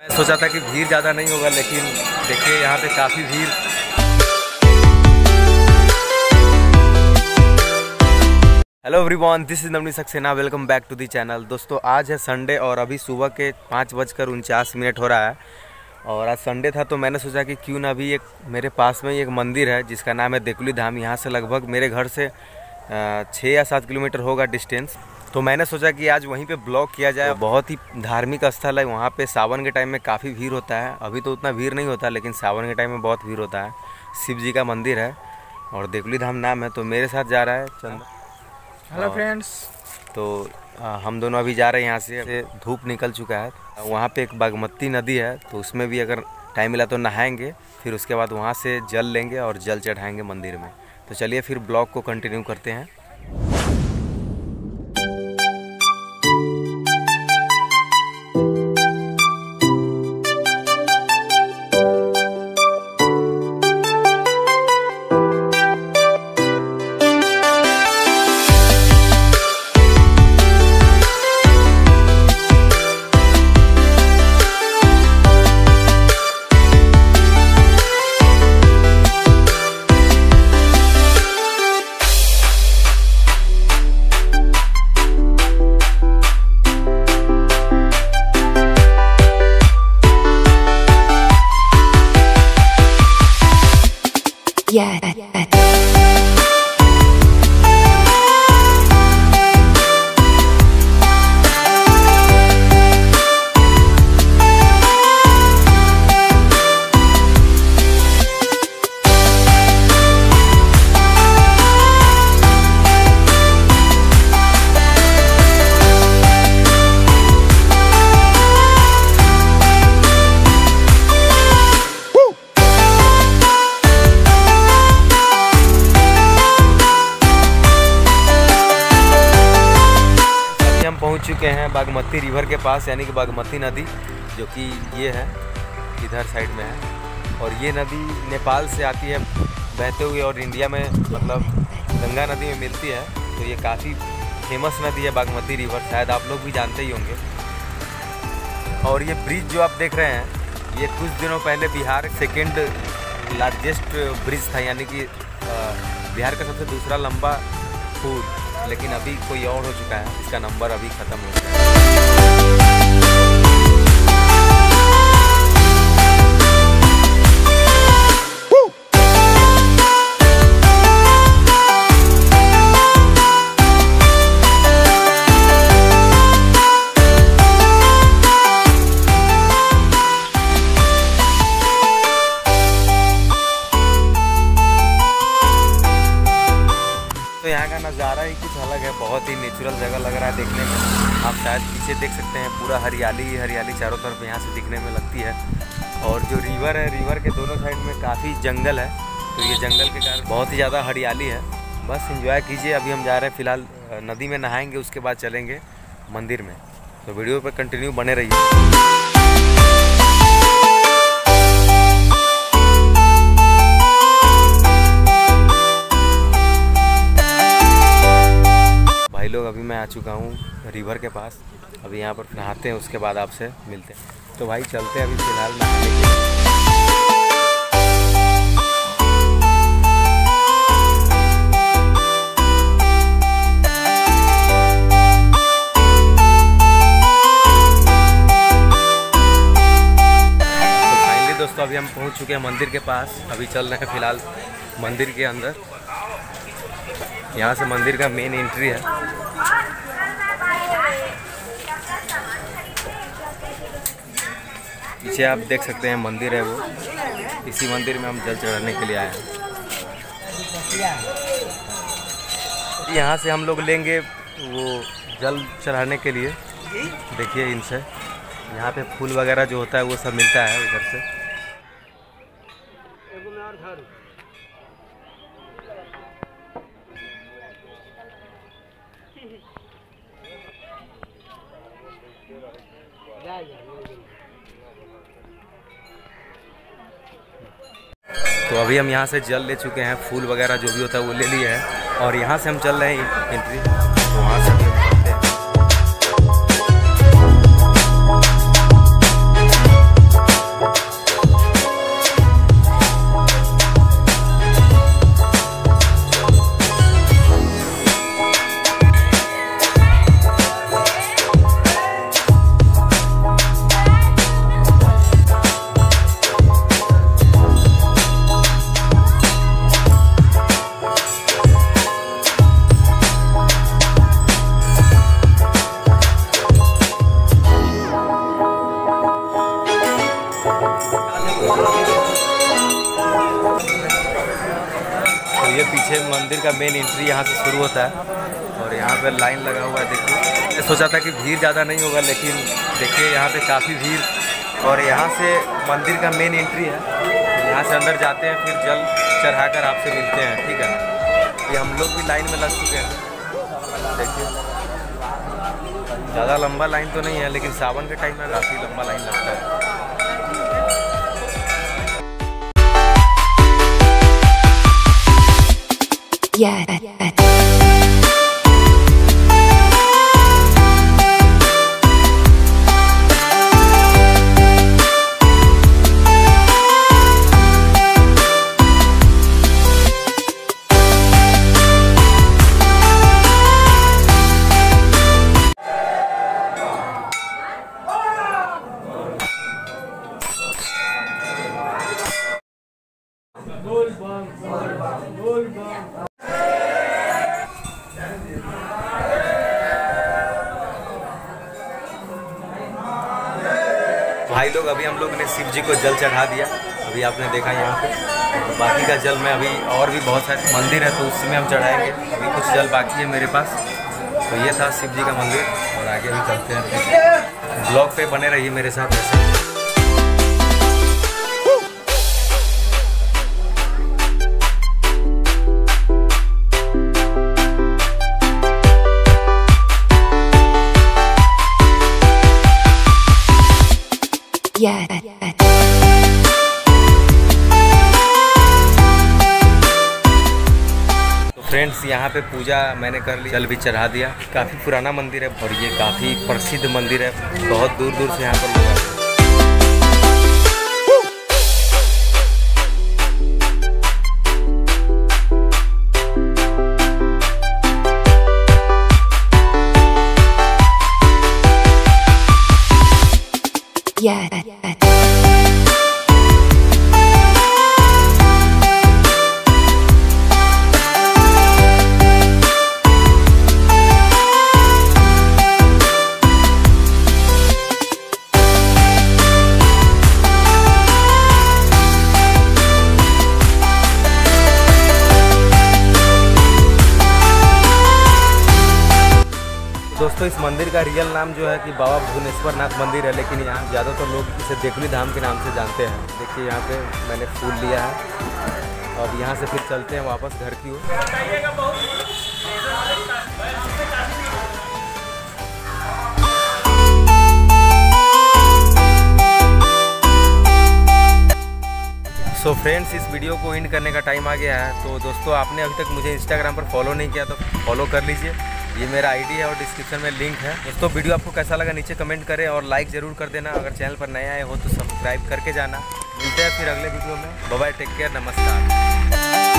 मैं सोचा था कि भीड़ ज़्यादा नहीं होगा, लेकिन देखिए यहाँ पे काफ़ी भीड़। Hello everyone, this is Navneet Saxena, welcome back to the channel. दोस्तों आज है संडे और अभी सुबह के 5:49 हो रहा है। और आज संडे था तो मैंने सोचा कि क्यों ना भी एक मेरे पास में ही एक मंदिर है जिसका नाम है देकुली धाम। यहाँ से लगभग मेरे घर से 6 या 7 किलोमीटर होगा डिस्टेंस। तो मैंने सोचा कि आज वहीं पे ब्लॉग किया जाए। बहुत ही धार्मिक स्थल है, वहाँ पे सावन के टाइम में काफ़ी भीड़ होता है। अभी तो उतना भीड़ नहीं होता, लेकिन सावन के टाइम में बहुत भीड़ होता है। शिव जी का मंदिर है और देकुली धाम नाम है। तो मेरे साथ जा रहा है चंद्र। Hello friends. तो हम दोनों अभी जा रहे हैं। यहाँ से धूप निकल चुका है। वहाँ पे एक बागमती नदी है, तो उसमें भी अगर टाइम मिला तो नहाएंगे, फिर उसके बाद वहाँ से जल लेंगे और जल चढ़ाएंगे मंदिर में। तो चलिए फिर ब्लॉग को कंटिन्यू करते हैं। Yeah. पहुंच चुके हैं बागमती रिवर के पास, यानी कि बागमती नदी, जो कि ये है इधर साइड में है। और ये नदी नेपाल से आती है बहते हुए और इंडिया में मतलब गंगा नदी में मिलती है। तो ये काफ़ी फेमस नदी है बागमती रिवर, शायद आप लोग भी जानते ही होंगे। और ये ब्रिज जो आप देख रहे हैं, ये कुछ दिनों पहले बिहार सेकेंड लार्जेस्ट ब्रिज था, यानी कि बिहार का सबसे दूसरा लंबा पुल, लेकिन अभी कोई और हो चुका है। इसका नंबर अभी ख़त्म हो गया है। यहाँ का नज़ारा ही कुछ अलग है, बहुत ही नेचुरल जगह लग रहा है देखने में। आप शायद पीछे देख सकते हैं, पूरा हरियाली ही हरियाली चारों तरफ यहाँ से दिखने में लगती है। और जो रिवर है, रिवर के दोनों साइड में काफ़ी जंगल है, तो ये जंगल के कारण बहुत ही ज़्यादा हरियाली है। बस एंजॉय कीजिए। अभी हम जा रहे हैं फ़िलहाल नदी में नहाएंगे, उसके बाद चलेंगे मंदिर में। तो वीडियो पर कंटिन्यू बने रहिए। भाई लोग, अभी मैं आ चुका हूँ रिवर के पास। अभी यहाँ पर नहाते हैं, उसके बाद आपसे मिलते हैं। तो भाई चलते हैं अभी फ़िलहाल नहाने के लिए। तो फाइनली दोस्तों अभी हम पहुँच चुके हैं मंदिर के पास। अभी चल रहे हैं फ़िलहाल मंदिर के अंदर। यहाँ से मंदिर का मेन एंट्री है। पीछे आप देख सकते हैं मंदिर है, वो इसी मंदिर में हम जल चढ़ाने के लिए आए हैं। यहाँ से हम लोग लेंगे वो जल चढ़ाने के लिए। देखिए इनसे यहाँ पे फूल वगैरह जो होता है वो सब मिलता है उधर से। तो अभी हम यहाँ से जल ले चुके हैं, फूल वगैरह जो भी होता है वो ले लिए हैं। और यहाँ से हम चल रहे हैं एंट्री, तो वहाँ से हम चलते हैं। ये पीछे मंदिर का मेन एंट्री यहाँ से शुरू होता है और यहाँ पे लाइन लगा हुआ है। देखिए, मैं सोचा था कि भीड़ ज़्यादा नहीं होगा, लेकिन देखिए यहाँ पे काफ़ी भीड़। और यहाँ से मंदिर का मेन एंट्री है, यहाँ से अंदर जाते हैं, फिर जल चढ़ाकर आपसे मिलते हैं। ठीक है, ये हम लोग भी लाइन में लग चुके हैं। देखिए, ज़्यादा लंबा लाइन तो नहीं है, लेकिन सावन के टाइम में काफ़ी लंबा लाइन लगता है। Yes. भाई लोग, अभी हम लोग ने शिव जी को जल चढ़ा दिया। अभी आपने देखा यहाँ पे, तो बाकी का जल में अभी और भी बहुत सारे मंदिर है तो उसमें हम चढ़ाएंगे। अभी कुछ जल बाकी है मेरे पास। तो ये था शिव जी का मंदिर और आगे भी चलते हैं। ब्लॉग पे बने रहिए मेरे साथ ऐसे। Yes. तो फ्रेंड्स, यहाँ पे पूजा मैंने कर ली, जल भी चढ़ा दिया। काफ़ी पुराना मंदिर है और ये काफ़ी प्रसिद्ध मंदिर है। बहुत दूर दूर से यहाँ पर लोग आते हैं। Yes. दोस्तों, इस मंदिर का रियल नाम जो है कि बाबा भुवनेश्वर नाथ मंदिर है, लेकिन यहाँ ज़्यादातर लोग इसे देखली धाम के नाम से जानते हैं। देखिए, यहाँ पे मैंने फूल लिया है और यहाँ से फिर चलते हैं वापस घर की ओर। सो फ्रेंड्स, इस वीडियो को एंड करने का टाइम आ गया है। तो दोस्तों, आपने अभी तक मुझे इंस्टाग्राम पर फॉलो नहीं किया तो फॉलो कर लीजिए। ये मेरा आईडी है और डिस्क्रिप्शन में लिंक है। दोस्तों, वीडियो आपको कैसा लगा नीचे कमेंट करें और लाइक ज़रूर कर देना। अगर चैनल पर नए आए हो तो सब्सक्राइब करके जाना। मिलते हैं फिर अगले वीडियो में। बाय बाय, टेक केयर, नमस्कार।